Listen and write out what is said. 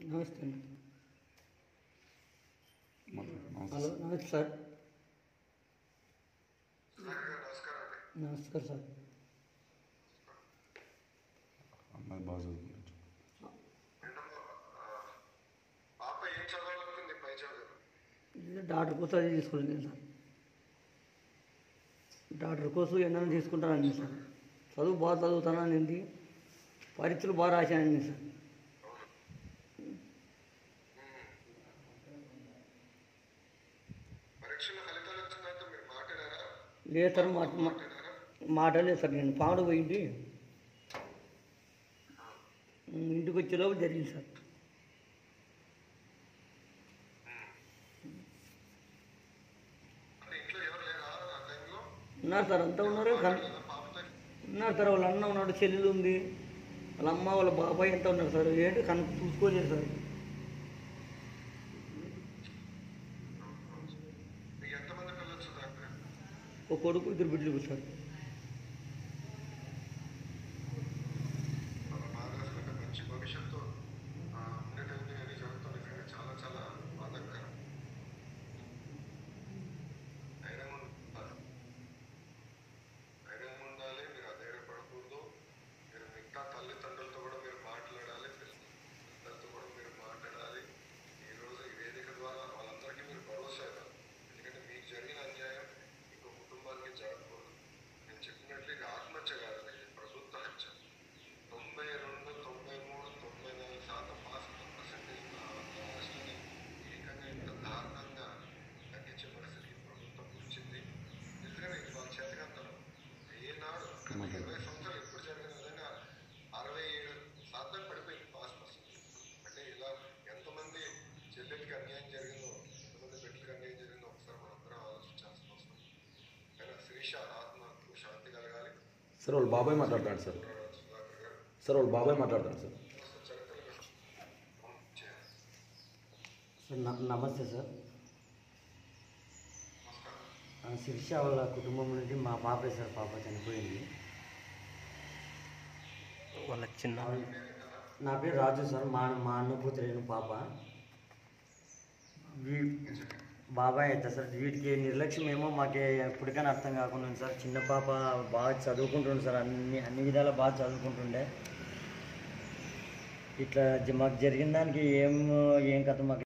నమస్తే అండి. నమస్తే హలో నమస్తే సార్. నమస్కారం. నమస్కారం సార్. అమ్మాయి బాగా చదువుకుంటుంది. పాప ఏం చదవాలనుకుంది పై చదువు? డాక్టర్ కోసం అది తీసుకోలేదు సార్. డాక్టర్ కోసం ఏమైనా తీసుకుంటానండి సార్. చదువు బాగా చదువుతానని పరీక్షలు బాగా రాశానండి సార్. పరీక్షల ఫలితాలు వచ్చిన తర్వాత మీరు మాట్లాడారా? లేదు సార్, మాట్లాడలేదు సార్. నేను పాడు పోయింది, ఇంటికి వచ్చేలోపు జరిగింది సార్. అంటే ఇంట్లో ఎవరు లేరా ఆ టైంలో? ఉన్నారు సార్, అంతా ఉన్నారు. పాపతో ఉన్నారు సార్, వాళ్ళ అన్న ఉన్నాడు, చెల్లెలు ఉంది, వాళ్ళ అమ్మ వాళ్ళ బాబాయ్ ఎంత ఉన్నారు సార్. ఏంటి చూసుకోలేదు సార్. మీకు ఎంతమంది పిల్లలు డాక్టర్? ఒక కొడుకు, ఇద్దరు బిడ్డలు సార్. బాగా అసలు మంచి భవిష్యత్తు ఉండేటది అని జరుగుతుంది కానీ చాలా చాలా బాధాకరం. ధైర్యం ఉండాలి, మీరు అధైర్యపడకూడదు. మీరు మిగతా తల్లిదండ్రులతో కూడా మీరు మాట్లాడాలి, పిల్లలతో కూడా మీరు మాట్లాడాలి. ఈరోజు ఈ వేదిక ద్వారా వాళ్ళందరికీ మీరు భరోసా ఇవ్వాలి. ఎందుకంటే మీకు జరిగిన అన్యాయం ఇంకో కుటుంబానికి జరగకూడదు. నేను చెప్పినట్లు ఇది ఆత్మహత్య కాదు, ఇది ప్రభుత్వ హత్య. 92, 93, 94% పాస్ పర్సెంటేజ్ రాష్ట్రాన్ని ఏకంగా ఇంత దారుణంగా తగ్గించే పరిస్థితికి ప్రభుత్వం వచ్చింది. నిజంగా ఇది వాళ్ళ చేతకంతనం. ఏనాడు 20 సంవత్సరాలు ఎప్పుడు జరిగిన విధంగా 67% పడిపోయింది పాస్ పర్సెంటేజ్. అంటే ఇలా ఎంతమంది చెల్లెలకి అన్యాయం జరిగిందో, ఎంతమంది బిడ్డలకి అన్యాయం జరిగిందో ఒకసారి మనందరం ఆలోచించాల్సిన అవసరం. కానీ శిరీష ఆత్మకు శాంతి కలగాలి. సార్ వాళ్ళ బాబాయ్ మాట్లాడతాడు సార్. సుధాకర్ గారు సార్ వాళ్ళ బాబాయ్ మాట్లాడతాడు సార్. చరిత్రగా చేయాలి. సార్ నమస్తే సార్. నమస్కారం. శిరీష వాళ్ళ కుటుంబం నుండి మా పాపే సార్. పాప చనిపోయింది. వాళ్ళ చిన్న నా పేరు రాజు సార్. మా అన్న కూతురేను పాప. బాబాయ్ అవుతా సార్. వీటికి నిర్లక్ష్యం ఏమో మాకు ఎప్పటికైనా అర్థం కాకుండా ఉంది సార్. చిన్న పాప బాగా చదువుకుంటుండే సార్, అన్ని విధాలా బాగా చదువుకుంటుండే. ఇట్లా మాకు జరిగిన దానికి ఏం కథ మాకు